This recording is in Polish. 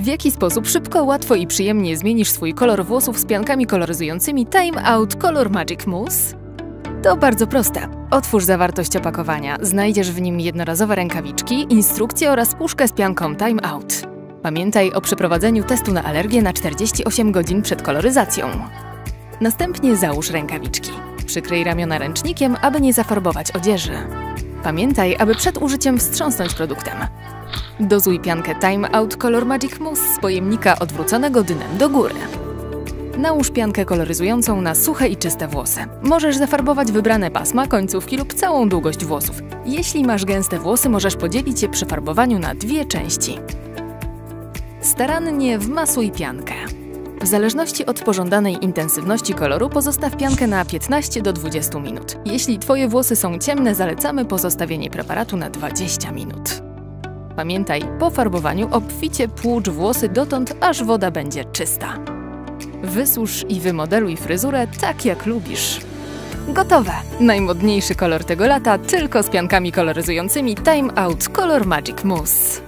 W jaki sposób szybko, łatwo i przyjemnie zmienisz swój kolor włosów z piankami koloryzującymi Time Out Color Magic Mousse? To bardzo proste. Otwórz zawartość opakowania, znajdziesz w nim jednorazowe rękawiczki, instrukcję oraz puszkę z pianką Time Out. Pamiętaj o przeprowadzeniu testu na alergię na 48 godzin przed koloryzacją. Następnie załóż rękawiczki. Przykryj ramiona ręcznikiem, aby nie zafarbować odzieży. Pamiętaj, aby przed użyciem wstrząsnąć produktem. Dozuj piankę Time Out Color Magic Mousse z pojemnika odwróconego dnem do góry. Nałóż piankę koloryzującą na suche i czyste włosy. Możesz zafarbować wybrane pasma, końcówki lub całą długość włosów. Jeśli masz gęste włosy, możesz podzielić je przy farbowaniu na dwie części. Starannie wmasuj piankę. W zależności od pożądanej intensywności koloru pozostaw piankę na 15 do 20 minut. Jeśli Twoje włosy są ciemne, zalecamy pozostawienie preparatu na 20 minut. Pamiętaj, po farbowaniu obficie płucz włosy dotąd, aż woda będzie czysta. Wysusz i wymodeluj fryzurę tak, jak lubisz. Gotowe! Najmodniejszy kolor tego lata tylko z piankami koloryzującymi Time Out Color Magic Mousse.